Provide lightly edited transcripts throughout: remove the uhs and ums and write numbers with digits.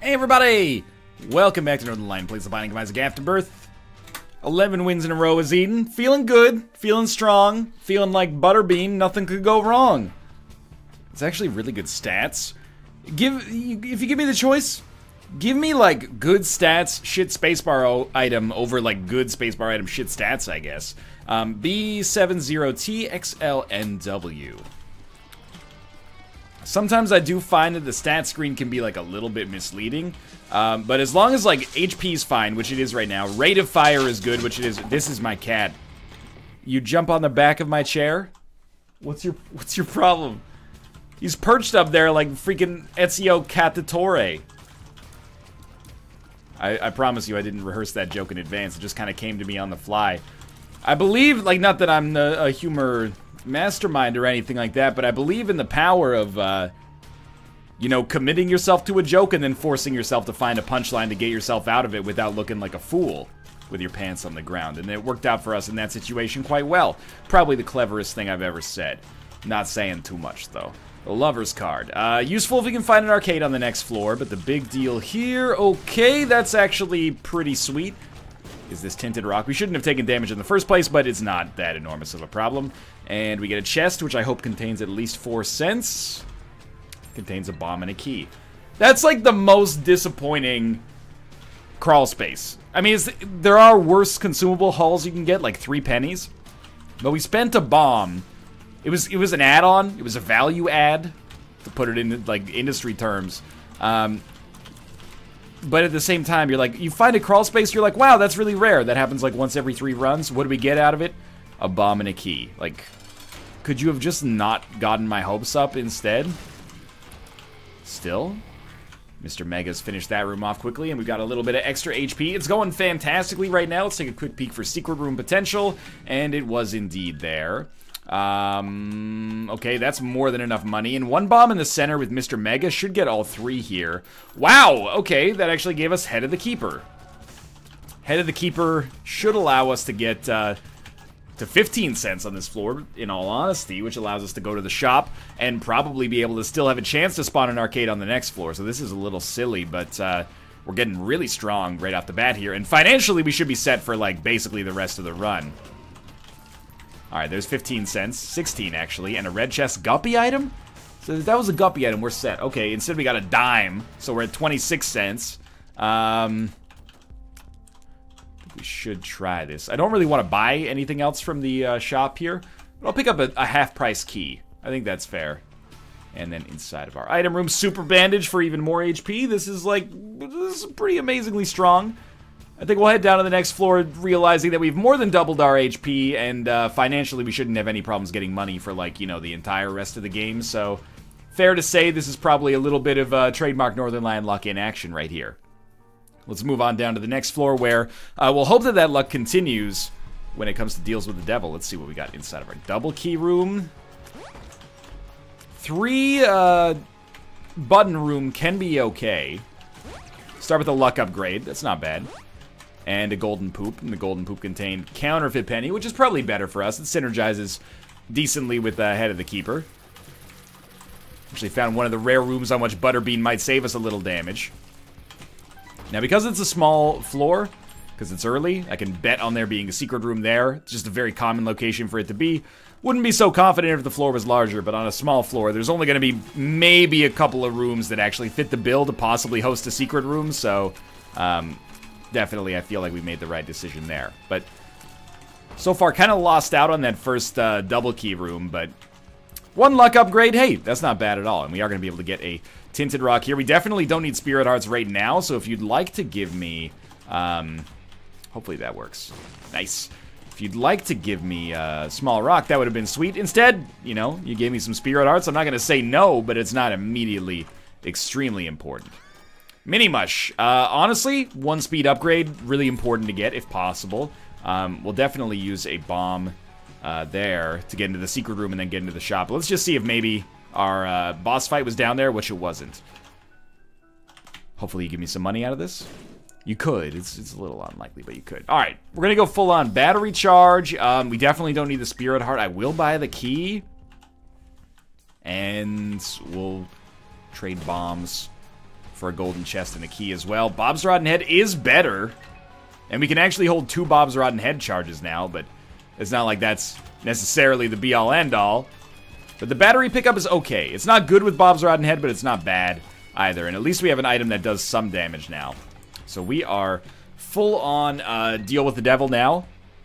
Hey everybody! Welcome back to Northernlion Plays the Binding of Isaac Afterbirth. 11 wins in a row is Eden. Feeling good, feeling strong, feeling like Butterbean, nothing could go wrong. It's actually really good stats. If you give me the choice, give me like good stats, shit spacebar item over like good spacebar item, shit stats, I guess. B70TXLNW. Sometimes I do find that the stat screen can be like a little bit misleading, but as long as like HP is fine, which it is right now, rate of fire is good, which it is. This is my cat. You jump on the back of my chair? What's your problem? He's perched up there like freaking Ezio Cattatore. I promise you I didn't rehearse that joke in advance. It just kind of came to me on the fly. I believe, like, not that I'm a humor mastermind or anything like that, but I believe in the power of, you know, committing yourself to a joke and then forcing yourself to find a punchline to get yourself out of it without looking like a fool with your pants on the ground. And it worked out for us in that situation quite well. Probably the cleverest thing I've ever said. Not saying too much, though. The Lover's Card. Useful if we can find an arcade on the next floor, but the big deal here, okay, that's actually pretty sweet, is this Tinted Rock. We shouldn't have taken damage in the first place, but it's not that enormous of a problem. And we get a chest, which I hope contains at least 4 cents. Contains a bomb and a key. That's like the most disappointing crawl space. I mean, there are worse consumable hauls you can get, like 3 pennies. But we spent a bomb. It was an add-on. It was a value add, to put it in like industry terms. But at the same time, you're like, you find a crawl space, you're like, wow, that's really rare. That happens like once every 3 runs. What do we get out of it? A bomb and a key. Like, could you have just not gotten my hopes up instead? Still, Mr. Mega's finished that room off quickly, and we've got a little bit of extra HP. It's going fantastically right now. Let's take a quick peek for secret room potential, and it was indeed there. Okay, that's more than enough money. And 1 bomb in the center with Mr. Mega should get all 3 here. Wow, okay, that actually gave us Head of the Keeper. Head of the Keeper should allow us to get to 15 cents on this floor, in all honesty, which allows us to go to the shop and probably be able to still have a chance to spawn an arcade on the next floor. So this is a little silly, but we're getting really strong right off the bat here. And financially, we should be set for, like, basically the rest of the run. Alright, there's 15 cents. 16, actually. And a red chest guppy item? So if that was a guppy item, we're set. Okay, instead we got a dime. So we're at 26 cents. We should try this. I don't really want to buy anything else from the shop here. But I'll pick up a half-price key. I think that's fair. And then inside of our item room, super bandage for even more HP. This is pretty amazingly strong. I think we'll head down to the next floor, realizing that we've more than doubled our HP, and financially we shouldn't have any problems getting money for, like, you know, the entire rest of the game. So, fair to say this is probably a little bit of trademark Northernlion luck in action right here. Let's move on down to the next floor, where we'll hope that that luck continues when it comes to deals with the devil. Let's see what we got inside of our double key room. 3 button room can be okay. Start with a luck upgrade. That's not bad. And a golden poop, and the golden poop contained counterfeit penny, which is probably better for us. It synergizes decently with the Head of the Keeper. Actually found one of the rare rooms on which Butterbean might save us a little damage. Now, because it's a small floor, because it's early, I can bet on there being a secret room there. It's just a very common location for it to be. Wouldn't be so confident if the floor was larger, but on a small floor, there's only going to be maybe a couple of rooms that actually fit the bill to possibly host a secret room, so definitely I feel like we made the right decision there. But so far, kind of lost out on that first double key room, but 1 luck upgrade, hey, that's not bad at all. And we are going to be able to get a Tinted Rock here. We definitely don't need Spirit Hearts right now, so if you'd like to give me, hopefully that works. Nice. If you'd like to give me a small rock, that would have been sweet. Instead, you know, you gave me some Spirit Hearts. I'm not going to say no, but it's not immediately extremely important. Mini Mush. Honestly, 1 speed upgrade, really important to get if possible. We'll definitely use a bomb there to get into the secret room and then get into the shop. Let's just see if maybe our boss fight was down there, which it wasn't. Hopefully you give me some money out of this. You could. It's a little unlikely, but you could. Alright, we're going to go full-on battery charge. We definitely don't need the Spirit Heart. I will buy the key. And we'll trade bombs for a golden chest and a key as well. Bob's Rotten Head is better. And we can actually hold 2 Bob's Rotten Head charges now, but it's not like that's necessarily the be-all end-all. But the battery pickup is okay. It's not good with Bob's Rotten Head, but it's not bad either. And at least we have an item that does some damage now. So we are full on deal with the devil now.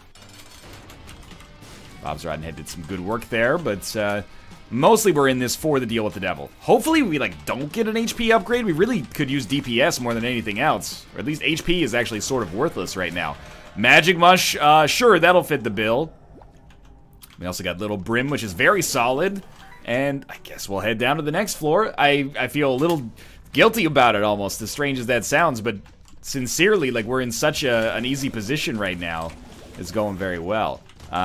Bob's Rotten Head did some good work there, but mostly we're in this for the deal with the devil. Hopefully we, like, don't get an HP upgrade. We really could use DPS more than anything else. Or at least HP is actually sort of worthless right now. Magic Mush, sure, that'll fit the bill. We also got Little Brim, which is very solid. And I guess we'll head down to the next floor. I feel a little guilty about it almost, as strange as that sounds. But sincerely, like, we're in such an easy position right now. It's going very well.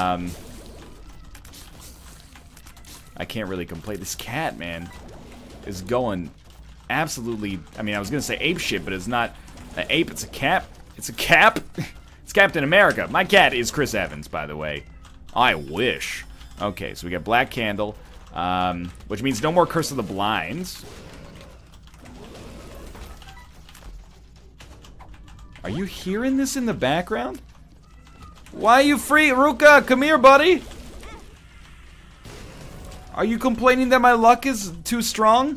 I can't really complain. This cat, man, is going absolutely... I mean, I was going to say ape shit, but it's not an ape. It's a cap. It's a cap. It's Captain America. My cat is Chris Evans, by the way. I wish. Okay, so we got Black Candle, which means no more Curse of the Blinds. Are you hearing this in the background? Why are you free? Ruka, come here, buddy. Are you complaining that my luck is too strong?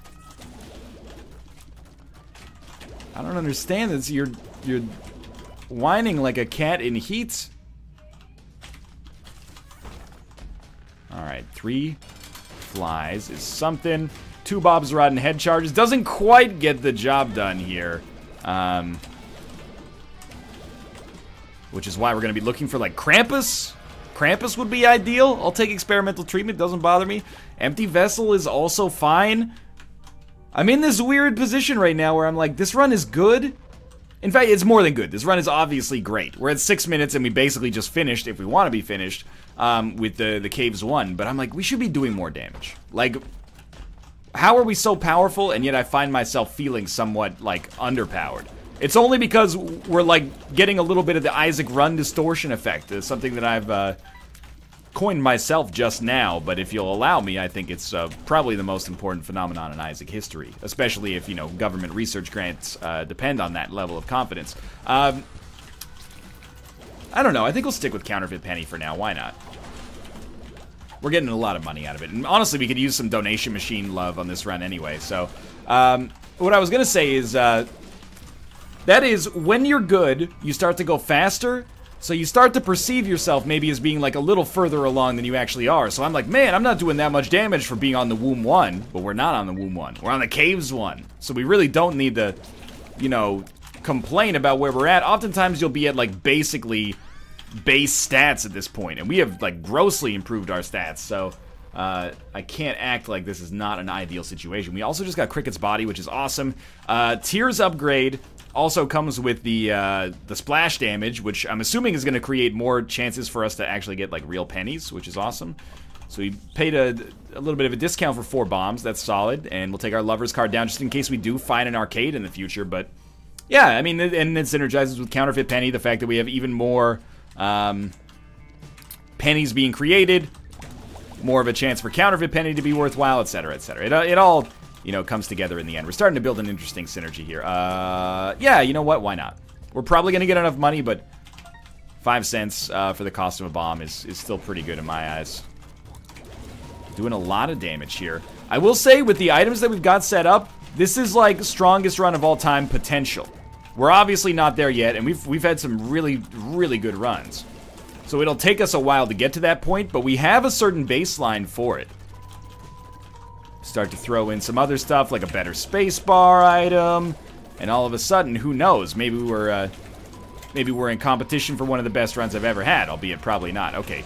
I don't understand this. You're whining like a cat in heat. Alright, 3 flies is something. 2 Bob's Rotten Head charges. Doesn't quite get the job done here. Which is why we're going to be looking for, like, Krampus. Krampus would be ideal. I'll take experimental treatment. Doesn't bother me. Empty Vessel is also fine. I'm in this weird position right now where I'm like, this run is good. In fact, it's more than good. This run is obviously great. We're at 6 minutes and we basically just finished, if we want to be finished, with the Caves 1. But I'm like, we should be doing more damage. Like, how are we so powerful and yet I find myself feeling somewhat, like, underpowered? It's only because we're, like, getting a little bit of the Isaac Run distortion effect. It's something that I've coined myself just now, but if you'll allow me, I think it's probably the most important phenomenon in Isaac history, especially if, you know, government research grants depend on that level of confidence. I don't know. I think we'll stick with Counterfeit Penny for now. Why not? We're getting a lot of money out of it, and honestly, we could use some donation machine love on this run anyway, so what I was going to say is... that is, when you're good, you start to go faster, so you start to perceive yourself maybe as being like a little further along than you actually are. So I'm like, man, I'm not doing that much damage for being on the Womb 1, but we're not on the Womb 1. We're on the Caves 1. So we really don't need to, you know, complain about where we're at. Oftentimes you'll be at, like, basically base stats at this point, and we have, like, grossly improved our stats, so... I can't act like this is not an ideal situation. We also just got Cricket's Body, which is awesome. Tears upgrade also comes with the splash damage, which I'm assuming is going to create more chances for us to actually get, like, real pennies, which is awesome. So we paid a little bit of a discount for 4 bombs. That's solid, and we'll take our Lover's card down just in case we do find an arcade in the future. But yeah, I mean, and it synergizes with Counterfeit Penny, the fact that we have even more pennies being created, more of a chance for Counterfeit Penny to be worthwhile, etc., etc. It all, you know, comes together in the end. We're starting to build an interesting synergy here. Yeah, you know what? Why not? We're probably going to get enough money, but 5 cents for the cost of a bomb is still pretty good in my eyes. Doing a lot of damage here. I will say, with the items that we've got set up, this is, like, strongest run of all time potential. We're obviously not there yet, and we've had some really, really good runs. So it'll take us a while to get to that point, but we have a certain baseline for it. Start to throw in some other stuff, like a better spacebar item, and all of a sudden, who knows? Maybe we're in competition for one of the best runs I've ever had, albeit probably not. Okay,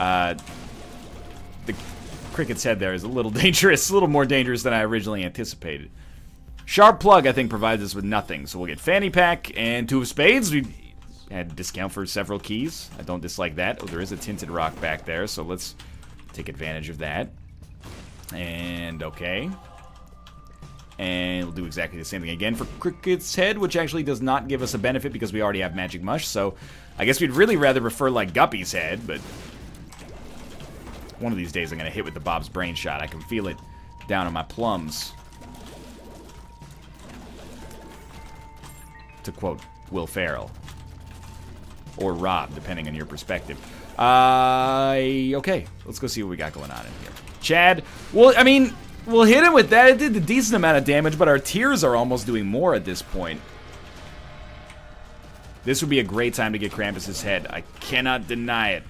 the Cricket's Head there is a little dangerous, a little more dangerous than I originally anticipated. Sharp Plug, I think, provides us with nothing, so we'll get Fanny Pack and 2 of Spades. We had a discount for several keys. I don't dislike that. Oh, there is a Tinted Rock back there, so let's take advantage of that. And, okay. And we'll do exactly the same thing again for Cricket's Head, which actually does not give us a benefit because we already have Magic Mush, so I guess we'd really rather prefer, like, Guppy's Head, but one of these days I'm going to hit with the Bob's Brain Shot. I can feel it down on my plums. to quote Will Ferrell. Or Rob, depending on your perspective. Okay, let's go see what we got going on in here. Chad, well, I mean, we'll hit him with that. It did a decent amount of damage, but our tears are almost doing more at this point. This would be a great time to get Krampus's head. I cannot deny it.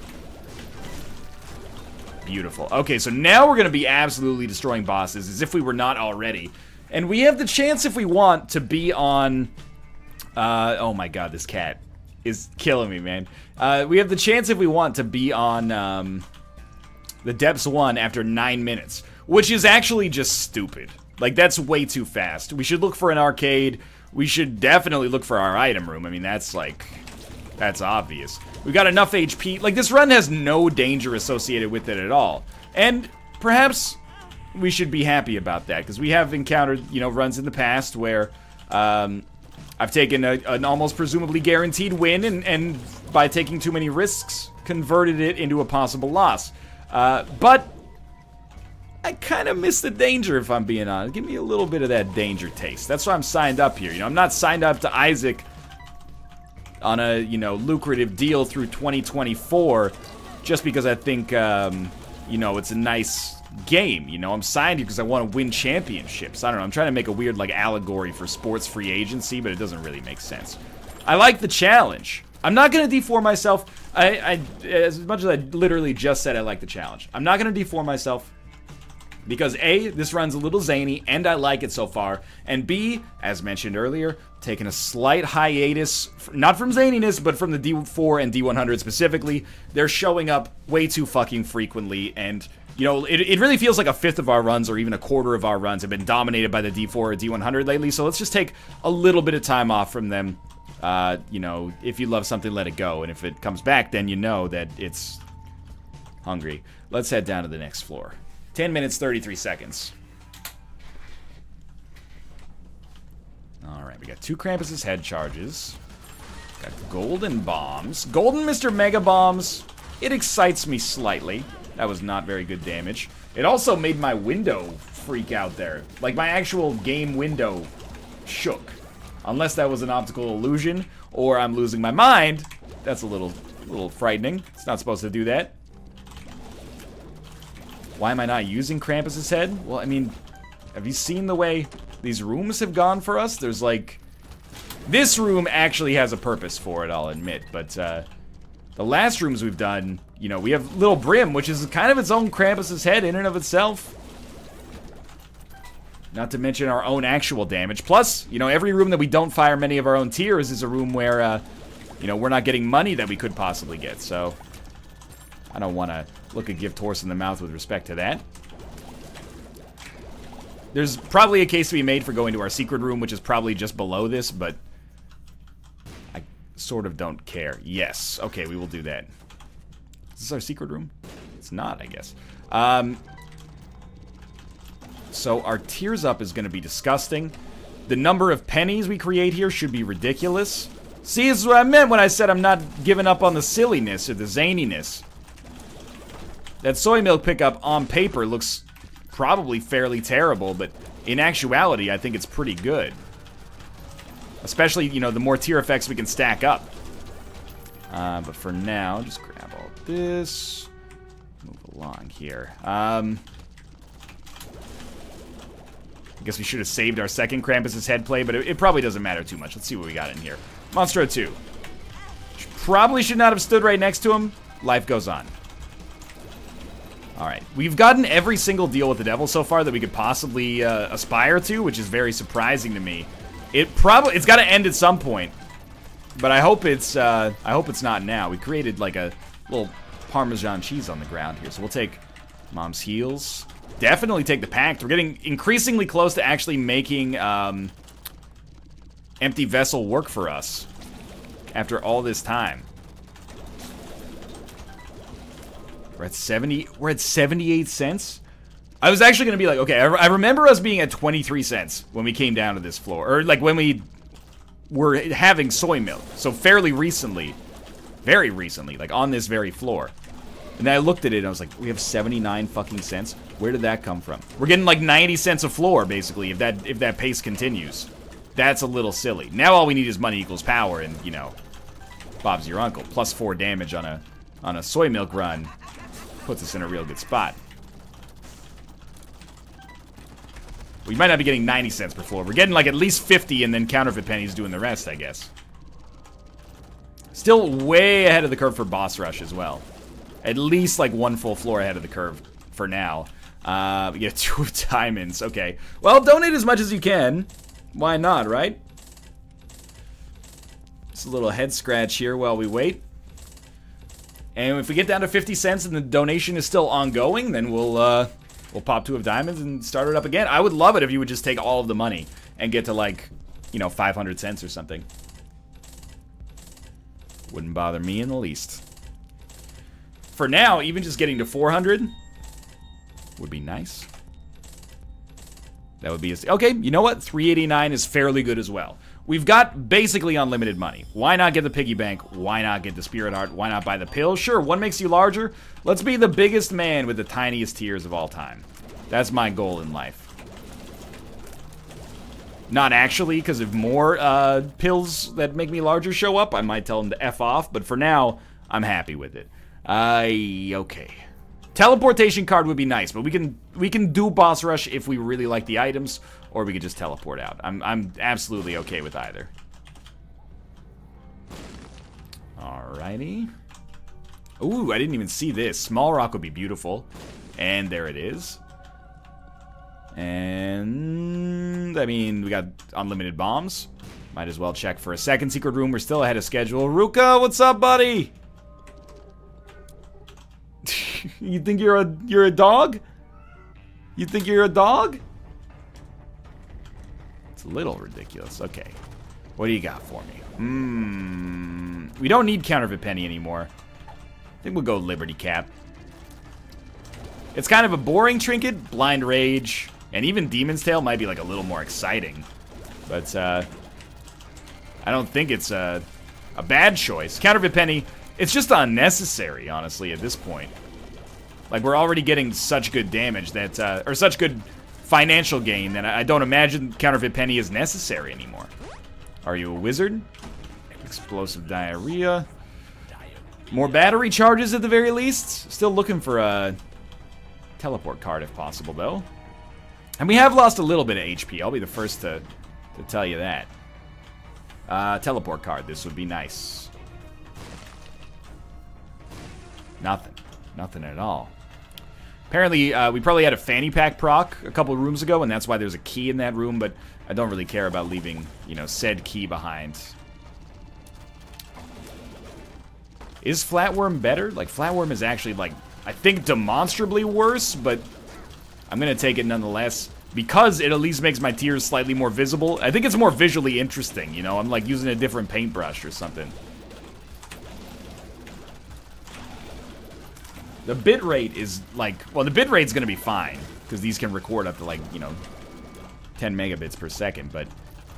Beautiful. Okay, so now we're going to be absolutely destroying bosses, as if we were not already. And we have the chance, if we want, to be on... oh my god, this cat is killing me, man. We have the chance, if we want, to be on the Depths 1 after 9 minutes. Which is actually just stupid. Like, that's way too fast. We should look for an arcade. We should definitely look for our item room. I mean, that's like... that's obvious. We've got enough HP. Like, this run has no danger associated with it at all. And perhaps we should be happy about that, because we have encountered, you know, runs in the past where I've taken an almost presumably guaranteed win, and by taking too many risks, converted it into a possible loss. But I kind of miss the danger, if I'm being honest. Give me a little bit of that danger taste. That's why I'm signed up here. You know, I'm not signed up to Isaac on a, you know, lucrative deal through 2024 just because I think, you know, it's a nice game. You know, I'm signed here because I want to win championships. I don't know. I'm trying to make a weird, like, allegory for sports free agency, but it doesn't really make sense. I like the challenge. I'm not going to D4 myself. As much as I literally just said I like the challenge. I'm not going to D4 myself. Because A, this run's a little zany, and I like it so far. And B, as mentioned earlier, taking a slight hiatus, not from zaniness, but from the D4 and D100 specifically. They're showing up way too fucking frequently, and, you know, it really feels like a fifth of our runs, or even a quarter of our runs, have been dominated by the D4 or D100 lately, so let's just take a little bit of time off from them. You know, if you love something, let it go, and if it comes back, then you know that it's hungry. Let's head down to the next floor. 10 minutes, 33 seconds. Alright, we got 2 Krampus's head charges. Got golden bombs. Golden Mr. Mega Bombs. It excites me slightly. That was not very good damage. It also made my window freak out there. Like, my actual game window shook. Unless that was an optical illusion, or I'm losing my mind. That's a little frightening. It's not supposed to do that. Why am I not using Krampus's head? Well, I mean, have you seen the way these rooms have gone for us? There's like... this room actually has a purpose for it, I'll admit. But the last rooms we've done, you know, we have Little Brim, which is kind of its own Krampus's head in and of itself. Not to mention our own actual damage. Plus, you know, every room that we don't fire many of our own tiers is a room where, you know, we're not getting money that we could possibly get. So, I don't want to look a gift horse in the mouth with respect to that. There's probably a case to be made for going to our secret room, which is probably just below this, but I sort of don't care. Yes. Okay, we will do that. Is this our secret room? It's not, I guess. So our tears up is going to be disgusting. The number of pennies we create here should be ridiculous. See, this is what I meant when I said I'm not giving up on the silliness or the zaniness. That soy milk pickup on paper looks probably fairly terrible, but in actuality, I think it's pretty good. Especially, you know, the more tier effects we can stack up. But for now, just grab all this. Move along here. I guess we should have saved our second Krampus's head play, but it probably doesn't matter too much. Let's see what we got in here. Monstro 2. Probably should not have stood right next to him. Life goes on. Alright, we've gotten every single deal with the devil so far that we could possibly aspire to, which is very surprising to me. It's got to end at some point, but I hope it's not now. We created like a little Parmesan cheese on the ground here, so we'll take Mom's heals. Definitely take the pact. We're getting increasingly close to actually making Empty Vessel work for us after all this time. We're at 78 cents. I was actually going to be like, okay, I remember us being at 23 cents when we came down to this floor. Or, like, when we were having soy milk. So, fairly recently. Very recently. Like, on this very floor. And then I looked at it and I was like, we have 79 fucking cents? Where did that come from? We're getting, like, 90 cents a floor, basically, if that pace continues. That's a little silly. Now all we need is money equals power, and, you know, Bob's your uncle. Plus 4 damage on a soy milk run puts us in a real good spot. We might not be getting 90 cents per floor. We're getting like at least 50, and then counterfeit pennies doing the rest, I guess. Still way ahead of the curve for boss rush as well. At least like 1 full floor ahead of the curve for now. We get 2 diamonds. Okay. Well, donate as much as you can. Why not, right? Just a little head scratch here while we wait. And if we get down to 50 cents and the donation is still ongoing, then we'll pop 2 of diamonds and start it up again. I would love it if you would just take all of the money and get to like, you know, 500 cents or something. Wouldn't bother me in the least. For now, even just getting to 400 would be nice. That would be okay, you know what? 389 is fairly good as well. We've got basically unlimited money. Why not get the piggy bank? Why not get the spirit heart? Why not buy the pill? Sure, one makes you larger. Let's be the biggest man with the tiniest tears of all time. That's my goal in life. Not actually, because if more pills that make me larger show up, I might tell them to F off. But for now, I'm happy with it. Okay. Teleportation card would be nice, but we can do boss rush if we really like the items, or we could just teleport out. I'm absolutely okay with either. Alrighty. Ooh, I didn't even see this. Small rock would be beautiful. And there it is. And I mean, we got unlimited bombs. Might as well check for a second secret room. We're still ahead of schedule. Ruka, what's up, buddy? You think you're a dog? You think you're a dog? It's a little ridiculous. Okay. What do you got for me? We don't need counterfeit penny anymore. I think we'll go Liberty Cap. It's kind of a boring trinket. Blind Rage. And even Demon's Tail might be like a little more exciting. But I don't think it's a bad choice. Counterfeit penny, it's just unnecessary, honestly, at this point. Like, we're already getting such good damage that, or such good financial gain that I don't imagine counterfeit penny is necessary anymore. Are you a wizard? Explosive diarrhea. More battery charges at the very least. Still looking for a teleport card if possible, though. And we have lost a little bit of HP. I'll be the first to tell you that. Teleport card. This would be nice. Nothing. Nothing at all. Apparently, we probably had a fanny pack proc a couple rooms ago, and that's why there's a key in that room, but I don't really care about leaving, you know, said key behind. Is Flatworm better? Like, Flatworm is actually, like, I think demonstrably worse, but I'm gonna take it nonetheless, because it at least makes my tears slightly more visible. I think it's more visually interesting, you know? I'm, like, using a different paintbrush or something. The bitrate is like, well, the bitrate's gonna be fine because these can record up to like, you know, 10 megabits per second, but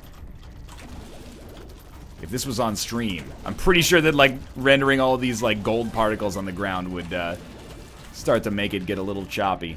if this was on stream, I'm pretty sure that like rendering all of these like gold particles on the ground would start to make it get a little choppy.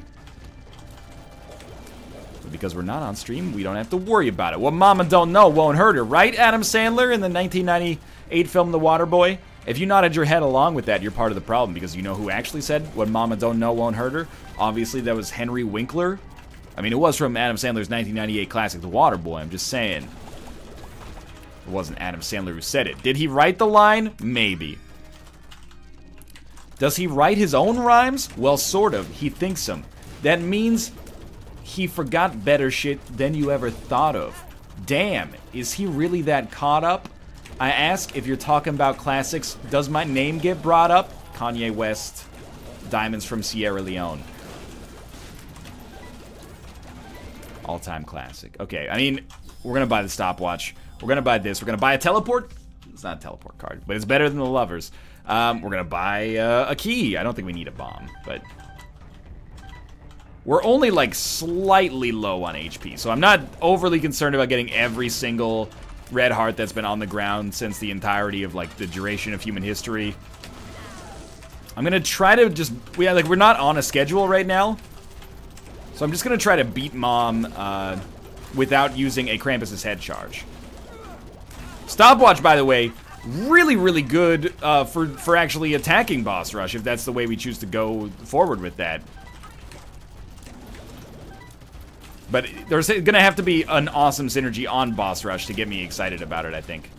But because we're not on stream, we don't have to worry about it. What mama don't know won't hurt her, right, Adam Sandler in the 1998 film The Waterboy? If you nodded your head along with that, you're part of the problem, because you know who actually said, what mama don't know won't hurt her? Obviously, that was Henry Winkler. I mean, it was from Adam Sandler's 1998 classic, The Waterboy, I'm just saying. It wasn't Adam Sandler who said it. Did he write the line? Maybe. Does he write his own rhymes? Well, sort of. He thinks them. That means he forgot better shit than you ever thought of. Damn, is he really that caught up? I ask, if you're talking about classics, does my name get brought up? Kanye West, Diamonds from Sierra Leone. All-time classic. Okay, I mean, we're gonna buy the stopwatch. We're gonna buy this. We're gonna buy a teleport. It's not a teleport card, but it's better than the lovers. We're gonna buy a key. I don't think we need a bomb, but we're only like slightly low on HP, so I'm not overly concerned about getting every single red heart that's been on the ground since the entirety of like the duration of human history. I'm gonna try to just, we're not on a schedule right now, so I'm just gonna try to beat Mom without using a Krampus's head charge. Stopwatch, by the way, really, really good for actually attacking Boss Rush, if that's the way we choose to go forward with that. But there's going to have to be an awesome synergy on Boss Rush to get me excited about it, I think.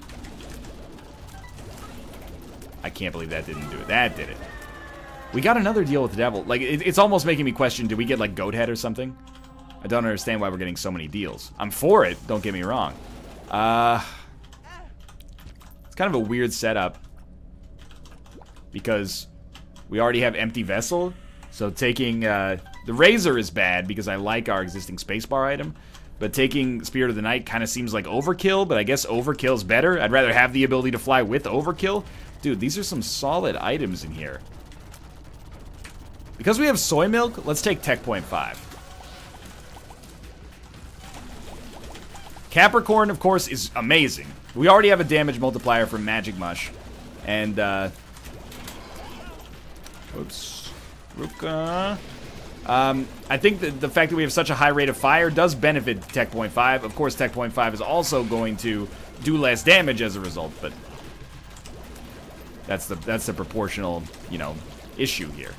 I can't believe that didn't do it. That did it. We got another deal with the devil. Like, it's almost making me question, did we get, like, Goat Head or something? I don't understand why we're getting so many deals. I'm for it, don't get me wrong. It's kind of a weird setup. Because we already have Empty Vessel. So taking, the Razor is bad because I like our existing spacebar item. But taking Spirit of the Night kind of seems like overkill, but I guess overkill's better. I'd rather have the ability to fly with overkill. Dude, these are some solid items in here. Because we have Soy Milk, let's take Tech Point 5. Capricorn, of course, is amazing. We already have a damage multiplier from Magic Mush. And, oops. Ruka. I think that the fact that we have such a high rate of fire does benefit Tech Point 5. Of course, Tech Point 5 is also going to do less damage as a result, but that's the proportional, you know, issue here.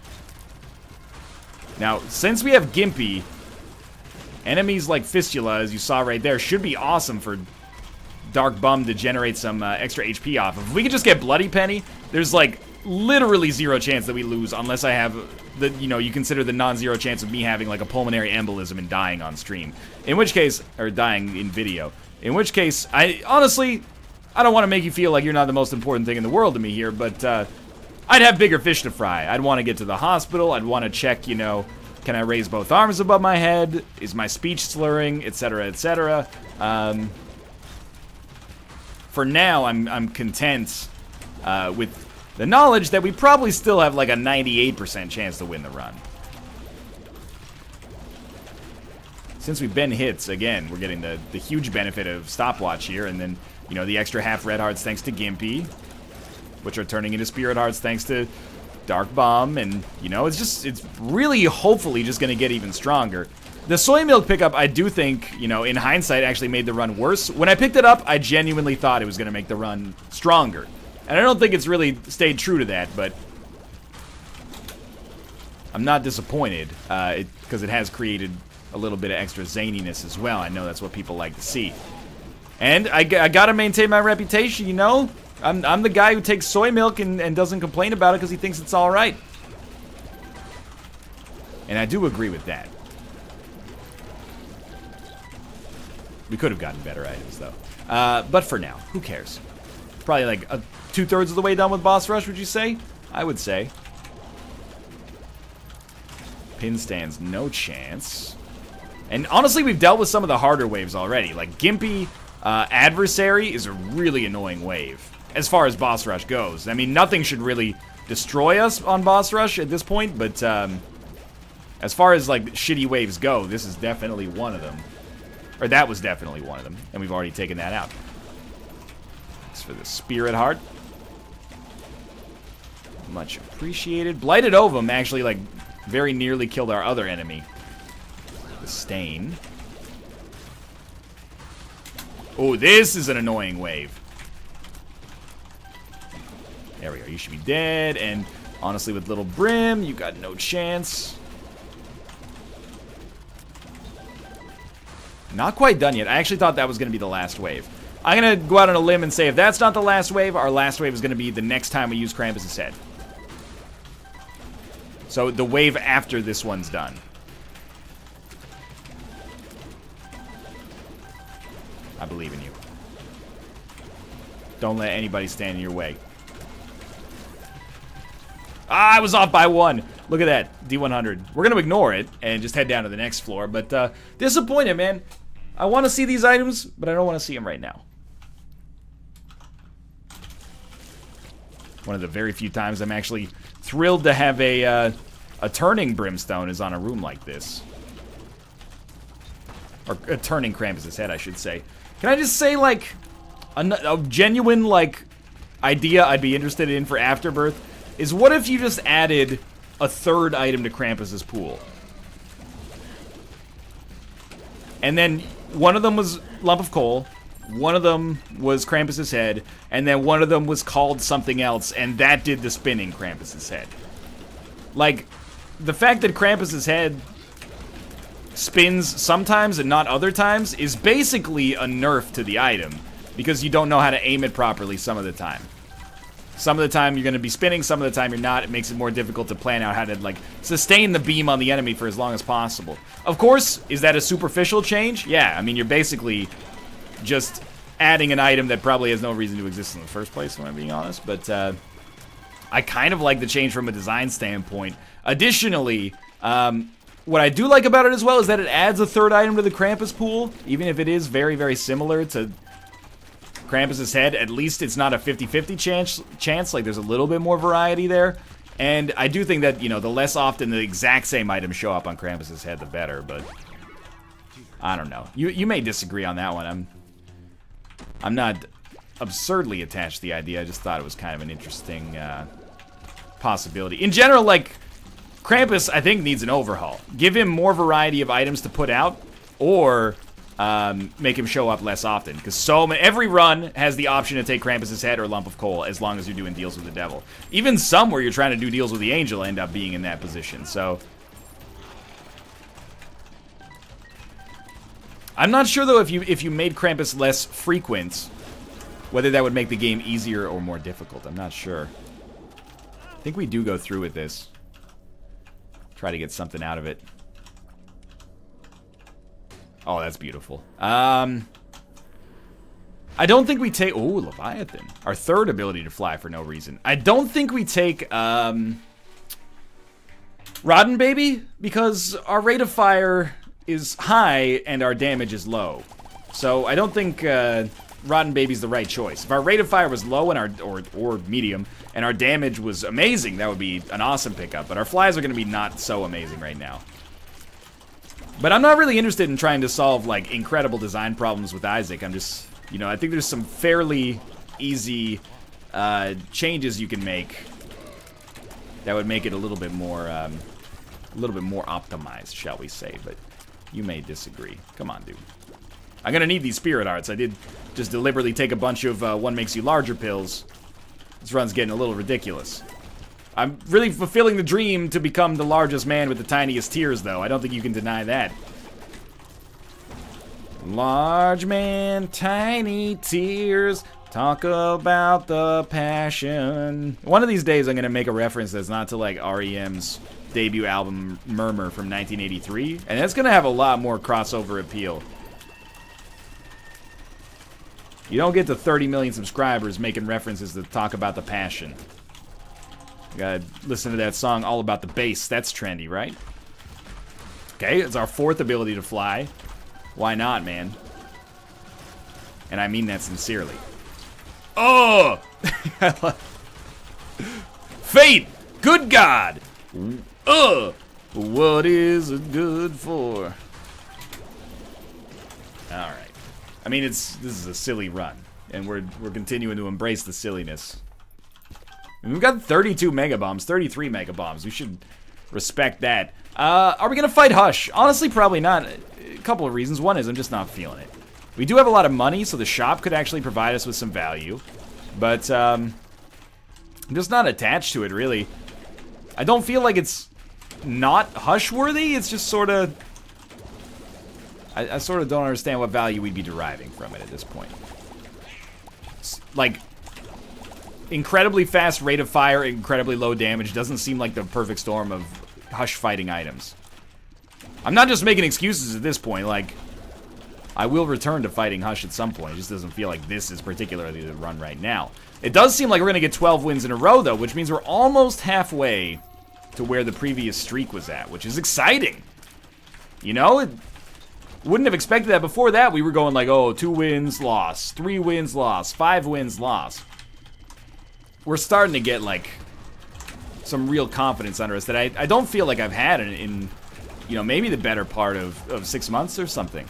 Now, since we have Gimpy, enemies like Fistula, as you saw right there, should be awesome for Dark Bum to generate some extra HP off of. If we could just get Bloody Penny, there's like literally zero chance that we lose unless I have the, you know, you consider the non-zero chance of me having like a pulmonary embolism and dying on stream. In which case, or dying in video. In which case, I honestly, I don't want to make you feel like you're not the most important thing in the world to me here, but I'd have bigger fish to fry. I'd want to get to the hospital. I'd want to check, you know, can I raise both arms above my head? Is my speech slurring? Etc., etc. For now, I'm content with the knowledge that we probably still have like a 98% chance to win the run. Since we've been hits, again, we're getting the huge benefit of Stopwatch here, and then, you know, the extra half red hearts thanks to Gimpy, which are turning into Spirit Hearts thanks to Dark Bomb, and, you know, it's really, hopefully, just gonna get even stronger. The Soy Milk pickup, I do think, you know, in hindsight, actually made the run worse. When I picked it up, I genuinely thought it was gonna make the run stronger. And I don't think it's really stayed true to that, but I'm not disappointed, because it has created a little bit of extra zaniness as well. I know that's what people like to see. And I gotta maintain my reputation, you know? I'm the guy who takes soy milk and doesn't complain about it because he thinks it's alright. And I do agree with that. We could have gotten better items, though. But for now, who cares? Probably like 2/3 of the way done with Boss Rush, would you say? I would say. Pin stands, no chance. And honestly, we've dealt with some of the harder waves already. Like Gimpy Adversary is a really annoying wave as far as Boss Rush goes. I mean, nothing should really destroy us on Boss Rush at this point, but as far as like shitty waves go, this is definitely one of them. Or that was definitely one of them, and we've already taken that out. Thanks for the Spirit Heart. Much appreciated. Blighted Ovum actually like very nearly killed our other enemy. The Stain. Oh, this is an annoying wave. There we go. You should be dead. And honestly, with Little Brim, you got no chance. Not quite done yet. I actually thought that was going to be the last wave. I'm going to go out on a limb and say if that's not the last wave, our last wave is going to be the next time we use Krampus's head. So the wave after this one's done. I believe in you. Don't let anybody stand in your way. Ah, I was off by 1. Look at that, D100. We're going to ignore it and just head down to the next floor. But disappointed, man. I want to see these items, but I don't want to see them right now. One of the very few times I'm actually thrilled to have a turning Brimstone is on a room like this. Or a turning Krampus's head, I should say. Can I just say, like, a genuine, like, idea I'd be interested in for Afterbirth is what if you just added a 3rd item to Krampus's pool? And then one of them was Lump of Coal, one of them was Krampus's head, and then one of them was called something else, and that did the spinning Krampus's head. Like, the fact that Krampus's head spins sometimes and not other times is basically a nerf to the item, because you don't know how to aim it properly some of the time. Some of the time you're going to be spinning, some of the time you're not. It makes it more difficult to plan out how to, like, sustain the beam on the enemy for as long as possible. Of course, is that a superficial change? Yeah, I mean, you're basically just adding an item that probably has no reason to exist in the first place, if I'm being honest. But I kind of like the change from a design standpoint. Additionally, what I do like about it as well is that it adds a third item to the Krampus pool, even if it is very, very similar to Krampus's head. At least it's not a 50-50 chance, like there's a little bit more variety there. And I do think that, you know, the less often the exact same items show up on Krampus's head, the better, but I don't know. You may disagree on that one. I'm not absurdly attached to the idea. I just thought it was kind of an interesting possibility. In general, like, Krampus, I think, needs an overhaul. Give him more variety of items to put out, or make him show up less often. Because every run has the option to take Krampus's head or Lump of Coal, as long as you're doing deals with the devil. Even some where you're trying to do deals with the angel end up being in that position. So I'm not sure though if you made Krampus less frequent, whether that would make the game easier or more difficult. I'm not sure. I think we do go through with this. Try to get something out of it. Oh, that's beautiful. I don't think we take... Ooh, Leviathan. Our third ability to fly for no reason. I don't think we take, Rodden Baby, because our rate of fire is high and our damage is low. So I don't think Rodden Baby's the right choice. If our rate of fire was low and or medium, and our damage was amazing, that would be an awesome pickup. But our flies are going to be not so amazing right now. But I'm not really interested in trying to solve, like, incredible design problems with Isaac. I'm just, you know, I think there's some fairly easy changes you can make that would make it a little bit more optimized, shall we say. But you may disagree. Come on, dude. I'm gonna need these spirit arts. I did just deliberately take a bunch of one makes you larger pills. This run's getting a little ridiculous. I'm really fulfilling the dream to become the largest man with the tiniest tears, though. I don't think you can deny that. Large man, tiny tears, talk about the passion. One of these days I'm gonna make a reference that's not to, like, REM's debut album, Murmur, from 1983. And that's gonna have a lot more crossover appeal. You don't get to 30 million subscribers making references to talk about the passion. You gotta listen to that song all about the bass. That's trendy, right? Okay, it's our fourth ability to fly. Why not, man? And I mean that sincerely. Oh! Fate! Good God! What is it good for? Alright. I mean, this is a silly run. And we're continuing to embrace the silliness. And we've got 32 Mega Bombs, 33 Mega Bombs. We should respect that. Are we gonna fight Hush? Honestly, probably not. A couple of reasons. One is I'm just not feeling it. We do have a lot of money, so the shop could actually provide us with some value. But, I'm just not attached to it, really. I don't feel like it's not Hush-worthy. It's just sort of... I sort of don't understand what value we'd be deriving from it at this point. Like, incredibly fast rate of fire, incredibly low damage doesn't seem like the perfect storm of Hush fighting items. I'm not just making excuses at this point, like, I will return to fighting Hush at some point. It just doesn't feel like this is particularly the run right now. It does seem like we're gonna get 12 wins in a row, though, which means we're almost halfway to where the previous streak was at, which is exciting. You know, wouldn't have expected that. Before that, we were going like, oh, 2 wins, loss, 3 wins, loss, 5 wins, loss. We're starting to get, like, some real confidence under us that I don't feel like I've had in you know, maybe the better part of 6 months or something.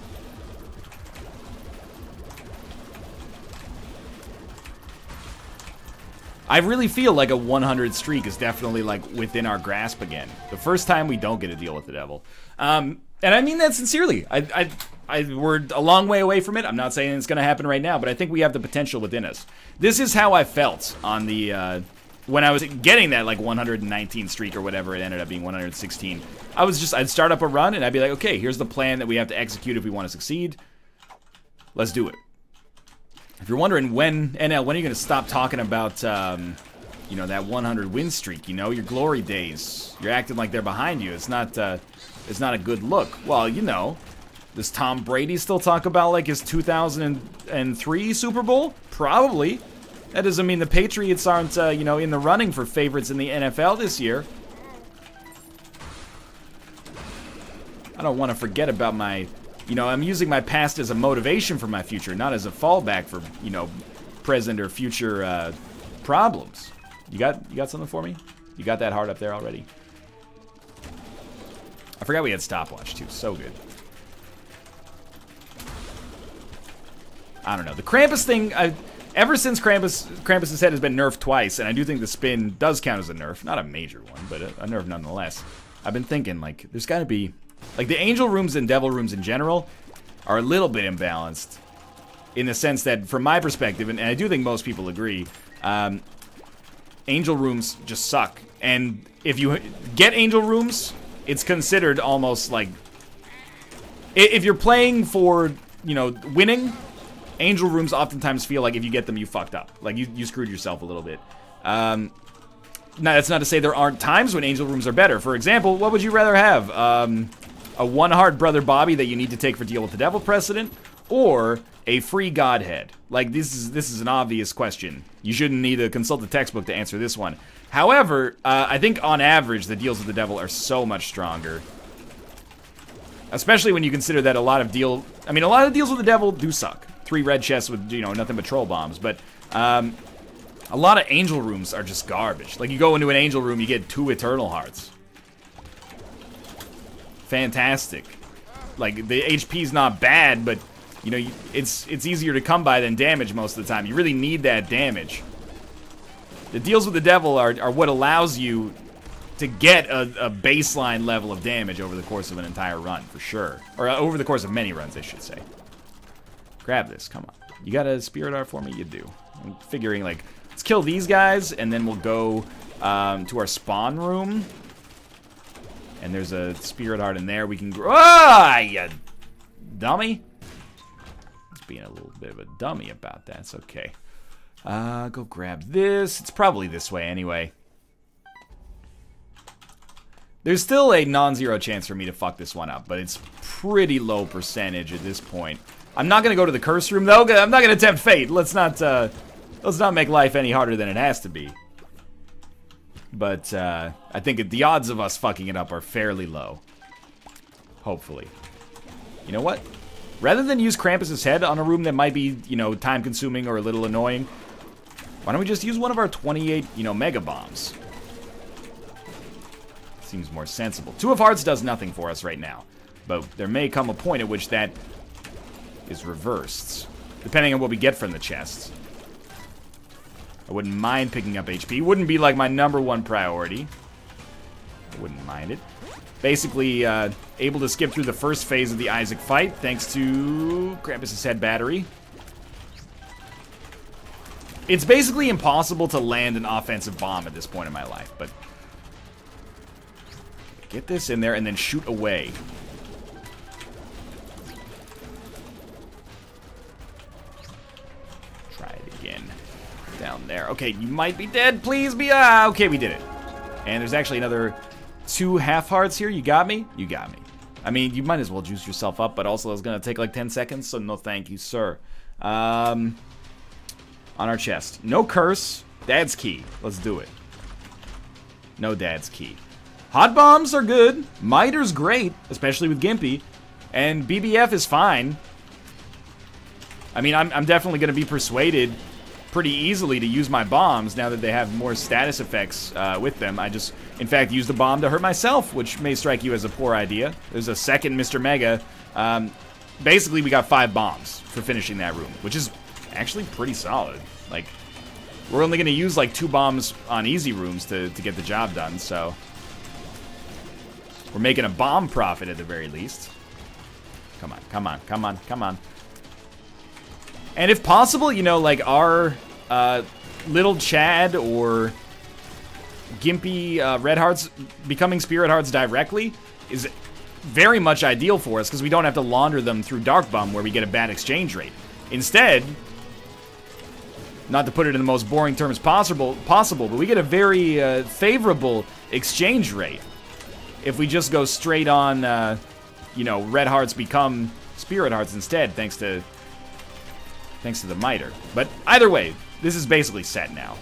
I really feel like a 100 streak is definitely, like, within our grasp again. The first time we don't get a deal with the devil. And I mean that sincerely. I we're a long way away from it. I'm not saying it's going to happen right now, but I think we have the potential within us. This is how I felt on the when I was getting that like 119 streak or whatever. It ended up being 116. I'd start up a run and I'd be like, okay, here's the plan that we have to execute if we want to succeed. Let's do it. If you're wondering when are you going to stop talking about you know, that 100 win streak, you know, your glory days. You're acting like they're behind you. It's not a good look. Well, you know, does Tom Brady still talk about like his 2003 Super Bowl? Probably. That doesn't mean the Patriots aren't, you know, in the running for favorites in the NFL this year. I don't want to forget about my, you know, I'm using my past as a motivation for my future, not as a fallback for, you know, present or future problems. You got something for me? You got that heart up there already? I forgot we had stopwatch too. So good. I don't know. The Krampus thing, ever since Krampus's head has been nerfed twice, and I do think the spin does count as a nerf. Not a major one, but a nerf nonetheless. I've been thinking, like, there's got to be... Like, the angel rooms and devil rooms in general are a little bit imbalanced. In the sense that, from my perspective, and I do think most people agree, angel rooms just suck. And if you get angel rooms, it's considered almost like... If you're playing for, you know, winning, angel rooms oftentimes feel like if you get them, you fucked up. Like, you screwed yourself a little bit. Now, that's not to say there aren't times when angel rooms are better. For example, what would you rather have? A one-heart Brother Bobby that you need to take for Deal with the Devil precedent? Or a free Godhead? Like, this is an obvious question. You shouldn't need to consult the textbook to answer this one. However, I think on average, the Deals with the Devil are so much stronger. Especially when you consider that a lot of Deals with the Devil do suck. 3 red chests with, you know, nothing but troll bombs. But, a lot of angel rooms are just garbage. Like, you go into an angel room, you get 2 Eternal Hearts. Fantastic. Like, the HP's not bad, but, you know, it's easier to come by than damage most of the time. You really need that damage. The Deals with the Devil are what allows you to get a baseline level of damage over the course of an entire run, for sure. Or over the course of many runs, I should say. Grab this, come on. You got a Spirit Art for me? You do. I'm figuring, like, let's kill these guys, and then we'll go to our spawn room. And there's a Spirit Heart in there. We can... Ah, you dummy. Just being a little bit of a dummy about that. It's okay. Go grab this. It's probably this way anyway. There's still a non-zero chance for me to fuck this one up, but it's pretty low percentage at this point. I'm not going to go to the curse room, though. I'm not going to tempt fate. Let's not make life any harder than it has to be. But, I think the odds of us fucking it up are fairly low. Hopefully. You know what? Rather than use Krampus's head on a room that might be, you know, time-consuming or a little annoying, why don't we just use one of our 28, you know, Mega Bombs? Seems more sensible. 2 of Hearts does nothing for us right now. But there may come a point at which that is reversed, depending on what we get from the chests. I wouldn't mind picking up HP. Wouldn't be like my #1 priority. I wouldn't mind it. Basically, able to skip through the first phase of the Isaac fight, thanks to Krampus's head battery. It's basically impossible to land an offensive bomb at this point in my life, but... Get this in there and then shoot away. Try it again. Down there. Okay, you might be dead. Please be... okay, we did it. And there's actually another 2 half hearts here. You got me? You got me. I mean, you might as well juice yourself up, but also it's going to take like 10 seconds, so no thank you, sir. On our chest. No curse. Dad's key. Let's do it. No dad's key. Hot bombs are good. Miter's great, especially with Gimpy. And BBF is fine. I mean, I'm definitely going to be persuaded pretty easily to use my bombs now that they have more status effects with them. I just, in fact, used a bomb to hurt myself, which may strike you as a poor idea. There's a second Mr. Mega. Basically, we got 5 bombs for finishing that room, which is actually pretty solid. Like, we're only going to use like 2 bombs on easy rooms to get the job done, so... We're making a bomb profit at the very least. Come on, come on, come on, come on. And if possible, you know, like our little Chad or Gimpy Red Hearts becoming Spirit Hearts directly is very much ideal for us because we don't have to launder them through Dark Bum where we get a bad exchange rate. Instead, not to put it in the most boring terms possible, but we get a very favorable exchange rate if we just go straight on, you know, Red Hearts become Spirit Hearts instead, thanks to the Miter. But either way, this is basically set now.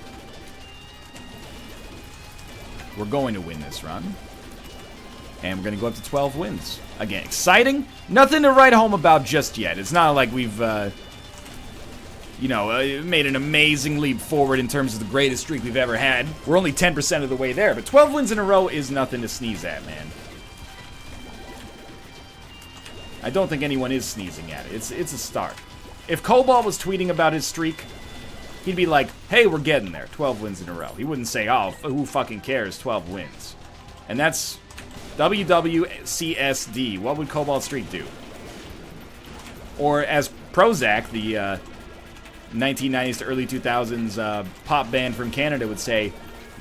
We're going to win this run. And we're going to go up to 12 wins. Again, exciting. Nothing to write home about just yet. It's not like we've, you know, made an amazing leap forward in terms of the greatest streak we've ever had. We're only 10% of the way there. But 12 wins in a row is nothing to sneeze at, man. I don't think anyone is sneezing at it. It's a start. If Cobalt was tweeting about his streak, he'd be like, hey, we're getting there. 12 wins in a row. He wouldn't say, oh, who fucking cares, 12 wins. And that's WWCSD. What would Cobalt Streak do? Or as Prozac, the 1990s to early 2000s pop band from Canada would say,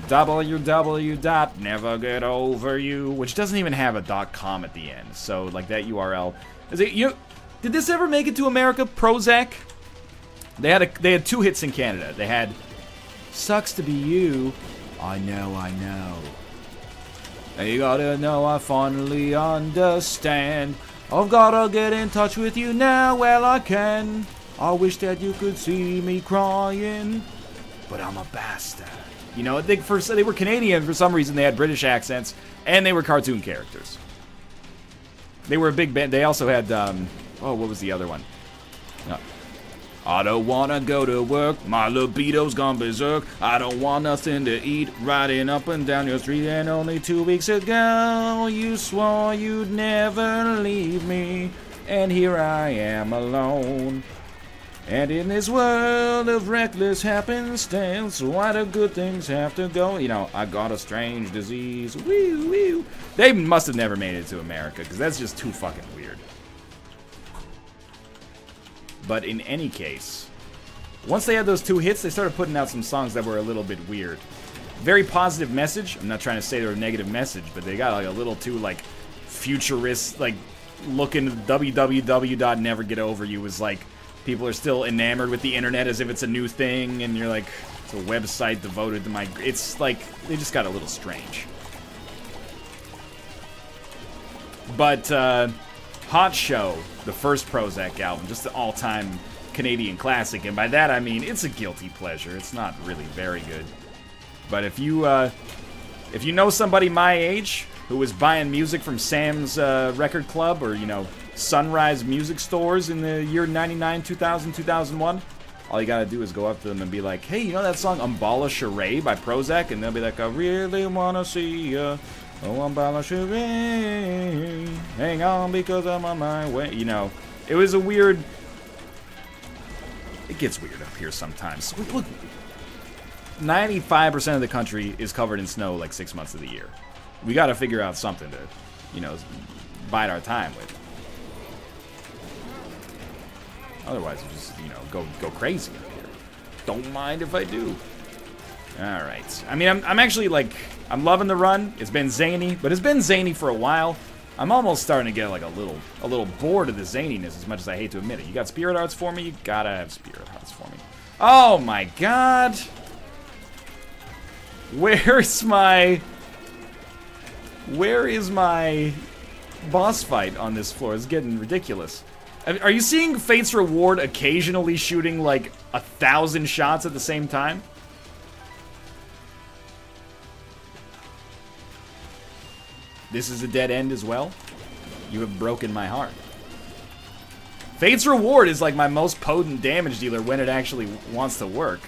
www.nevergetoveryou, which doesn't even have a .com at the end. So, like, that URL. Is it, you know, did this ever make it to America, Prozac? They had 2 hits in Canada. They had Sucks to Be You. I know, I know. You gotta know I finally understand. I've gotta get in touch with you now, well I can. I wish that you could see me crying, but I'm a bastard. You know, they were Canadian for some reason. They had British accents, and they were cartoon characters. They were a big band. They also had, oh, what was the other one? I don't wanna go to work, my libido's gone berserk. I don't want nothing to eat, riding up and down your street. And only 2 weeks ago, you swore you'd never leave me. And here I am alone. And in this world of reckless happenstance, why do good things have to go? You know, I got a strange disease, woo woo. They must have never made it to America, because that's just too fucking weird. But in any case, once they had those 2 hits, they started putting out some songs that were a little bit weird. Very positive message. I'm not trying to say they're a negative message, but they got like a little too like futurist, like looking www.nevergetoveryou was like people are still enamored with the internet as if it's a new thing, and you're like, it's a website devoted to my. It's like they just got a little strange. But Hot Show, the first Prozac album, just an all-time Canadian classic, and by that I mean it's a guilty pleasure. It's not really very good. But if you know somebody my age who was buying music from Sam's Record Club or, you know, Sunrise music stores in the year 99, 2000, 2001, all you gotta do is go up to them and be like, hey, you know that song Umbala Charade by Prozac? And they'll be like, I really wanna see ya. Oh, Umbala Charade. Hang on because I'm on my way. You know, it was a weird... It gets weird up here sometimes. Look, 95% of the country is covered in snow like 6 months of the year. We gotta figure out something to, you know, bide our time with. Otherwise, we just, you know, go crazy up here. Don't mind if I do. Alright. I mean, I'm actually, like, I'm loving the run. It's been zany, but it's been zany for a while. I'm almost starting to get, like, a little bored of the zaniness, as much as I hate to admit it. You got Spirit Hearts for me? You gotta have Spirit Hearts for me. Oh, my God! Where is my boss fight on this floor? It's getting ridiculous. Are you seeing Fate's Reward occasionally shooting like 1,000 shots at the same time? This is a dead end as well? You have broken my heart. Fate's Reward is like my most potent damage dealer when it actually wants to work.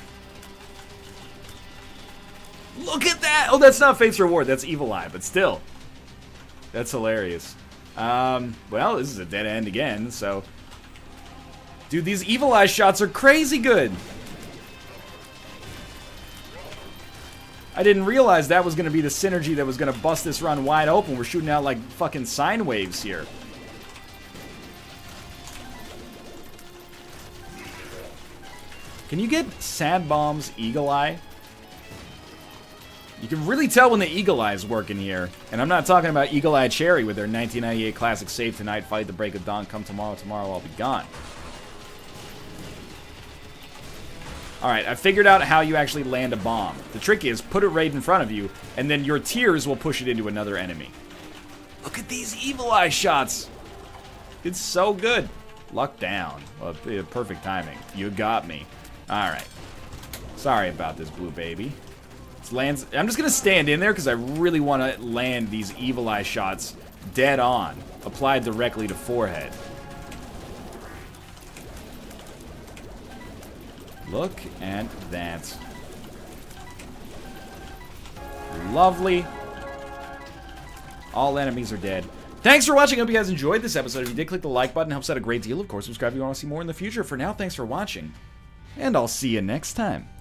Look at that! Oh, that's not Fate's Reward, that's Evil Eye, but still. That's hilarious. Well, this is a dead end again, so... Dude, these Evil Eye shots are crazy good! I didn't realize that was going to be the synergy that was going to bust this run wide open. We're shooting out like fucking sine waves here. Can you get Sad Bomb's Eagle Eye? You can really tell when the Eagle Eye is working here. And I'm not talking about Eagle Eye Cherry with their 1998 classic Save Tonight, Fight the Break of Dawn, Come Tomorrow, Tomorrow I'll Be Gone. Alright, I figured out how you actually land a bomb. The trick is, put it right in front of you, and then your tears will push it into another enemy. Look at these Evil Eye shots! It's so good. Luck down. Well, perfect timing. You got me. Alright. Sorry about this, blue baby. Lands. I'm just gonna stand in there because I really want to land these Evil Eye shots dead on, applied directly to forehead. Look at that. Lovely. All enemies are dead. Thanks for watching. I hope you guys enjoyed this episode. If you did, click the like button. It helps out a great deal. Of course, subscribe if you want to see more in the future. For now, thanks for watching, and I'll see you next time.